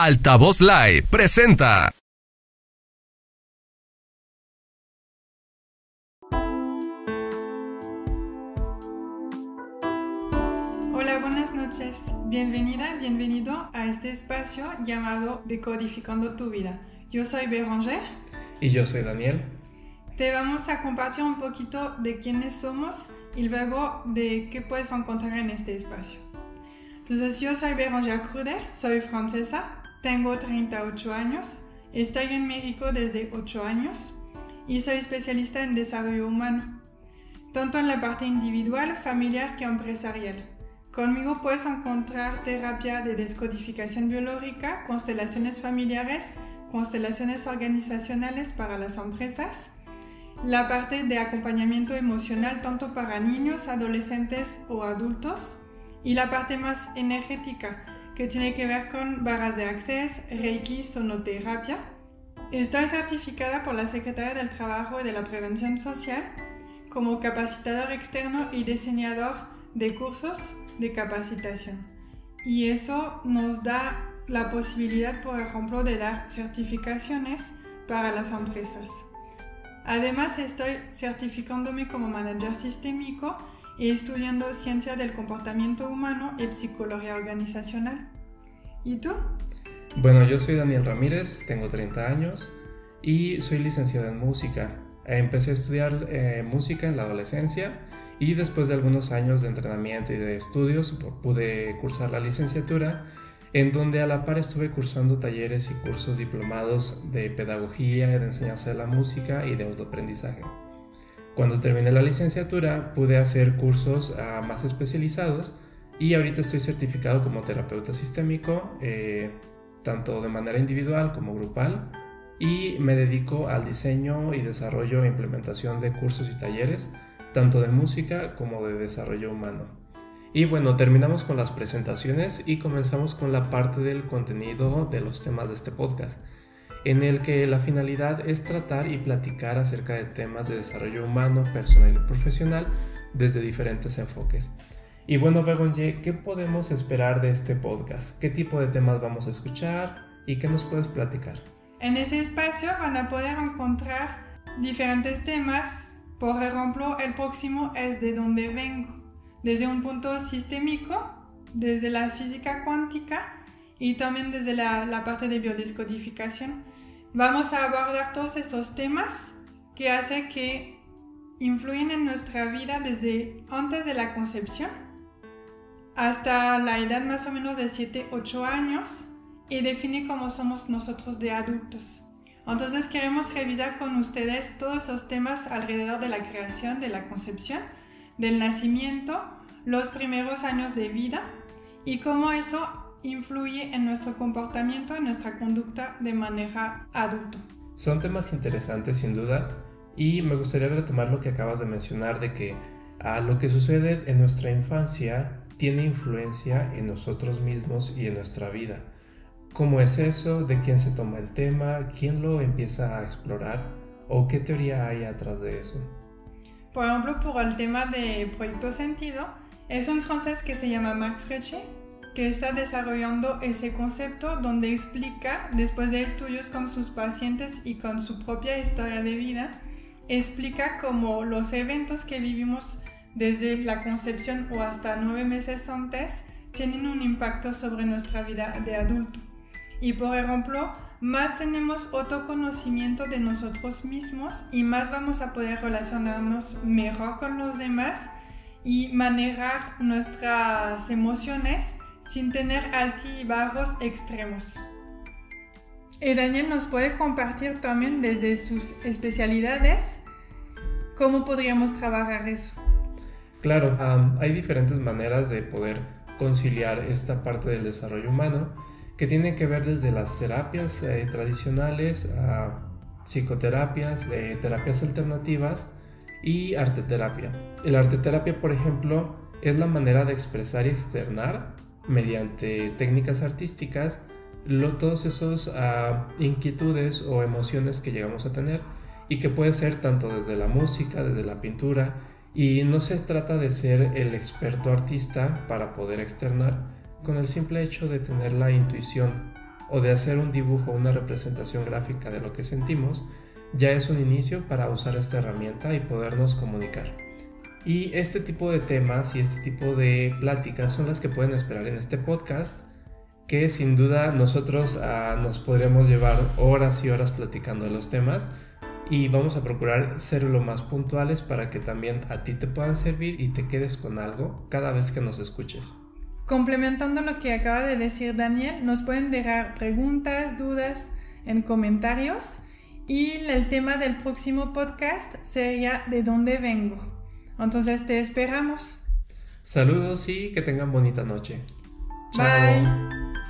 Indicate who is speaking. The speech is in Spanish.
Speaker 1: Altavoz Live presenta.
Speaker 2: Hola, buenas noches. Bienvenida, bienvenido a este espacio llamado Decodificando tu vida. Yo soy Bérangère.
Speaker 3: Y yo soy Daniel.
Speaker 2: Te vamos a compartir un poquito de quiénes somos y luego de qué puedes encontrar en este espacio. Entonces, yo soy Bérangère Kruder, soy francesa, tengo 38 años, estoy en México desde 8 años y soy especialista en desarrollo humano, tanto en la parte individual, familiar que empresarial. Conmigo puedes encontrar terapia de descodificación biológica, constelaciones familiares, constelaciones organizacionales para las empresas, la parte de acompañamiento emocional tanto para niños, adolescentes o adultos, y la parte más energética que tiene que ver con barras de access, reiki, sonoterapia. Estoy certificada por la Secretaría del Trabajo y de la Prevención Social como capacitador externo y diseñador de cursos de capacitación. Y eso nos da la posibilidad, por ejemplo, de dar certificaciones para las empresas. Además, estoy certificándome como manager sistémico y estudiando ciencia del comportamiento humano y psicología organizacional. ¿Y tú?
Speaker 3: Bueno, yo soy Daniel Ramírez, tengo 30 años y soy licenciado en música. Empecé a estudiar música en la adolescencia y después de algunos años de entrenamiento y de estudios pude cursar la licenciatura, en donde a la par estuve cursando talleres y cursos diplomados de pedagogía, de enseñanza de la música y de autoaprendizaje. Cuando terminé la licenciatura pude hacer cursos más especializados y ahorita estoy certificado como terapeuta sistémico, tanto de manera individual como grupal, y me dedico al diseño y desarrollo e implementación de cursos y talleres, tanto de música como de desarrollo humano. Y bueno, terminamos con las presentaciones y comenzamos con la parte del contenido de los temas de este podcast, en el que la finalidad es tratar y platicar acerca de temas de desarrollo humano, personal y profesional desde diferentes enfoques. Y bueno, Bérangère, ¿qué podemos esperar de este podcast? ¿Qué tipo de temas vamos a escuchar y qué nos puedes platicar?
Speaker 2: En este espacio van a poder encontrar diferentes temas. Por ejemplo, el próximo es de dónde vengo, desde un punto sistémico, desde la física cuántica y también desde la parte de biodescodificación. Vamos a abordar todos estos temas que hacen que influyen en nuestra vida desde antes de la concepción hasta la edad más o menos de 7-8 años y define cómo somos nosotros de adultos. Entonces queremos revisar con ustedes todos esos temas alrededor de la creación, de la concepción, del nacimiento, los primeros años de vida y cómo eso influye en nuestro comportamiento, en nuestra conducta de manera adulta.
Speaker 3: Son temas interesantes sin duda y me gustaría retomar lo que acabas de mencionar de que lo que sucede en nuestra infancia tiene influencia en nosotros mismos y en nuestra vida. ¿Cómo es eso? ¿De quién se toma el tema? ¿Quién lo empieza a explorar? ¿O qué teoría hay atrás de eso?
Speaker 2: Por ejemplo, por el tema de Proyecto Sentido, es un francés que se llama Marc Frechet, que está desarrollando ese concepto donde explica, después de estudios con sus pacientes y con su propia historia de vida, explica cómo los eventos que vivimos desde la concepción o hasta 9 meses antes tienen un impacto sobre nuestra vida de adulto. Y por ejemplo, más tenemos autoconocimiento de nosotros mismos y más vamos a poder relacionarnos mejor con los demás y manejar nuestras emociones sin tener altibajos extremos. Y Daniel nos puede compartir también desde sus especialidades cómo podríamos trabajar eso.
Speaker 3: Claro, hay diferentes maneras de poder conciliar esta parte del desarrollo humano que tiene que ver desde las terapias tradicionales a psicoterapias, terapias alternativas y arteterapia. La arteterapia, por ejemplo, es la manera de expresar y externar mediante técnicas artísticas todos esos inquietudes o emociones que llegamos a tener y que puede ser tanto desde la música, desde la pintura, y no se trata de ser el experto artista para poder externar, con el simple hecho de tener la intuición o de hacer un dibujo, una representación gráfica de lo que sentimos, ya es un inicio para usar esta herramienta y podernos comunicar. Y este tipo de temas y este tipo de pláticas son las que pueden esperar en este podcast, que sin duda nosotros nos podremos llevar horas y horas platicando de los temas, y vamos a procurar ser lo más puntuales para que también a ti te puedan servir y te quedes con algo cada vez que nos escuches.
Speaker 2: Complementando lo que acaba de decir Daniel, nos pueden dejar preguntas, dudas en comentarios, y el tema del próximo podcast sería ¿de dónde vengo? Entonces te esperamos.
Speaker 3: Saludos y que tengan bonita noche.
Speaker 2: Bye.
Speaker 3: Chao.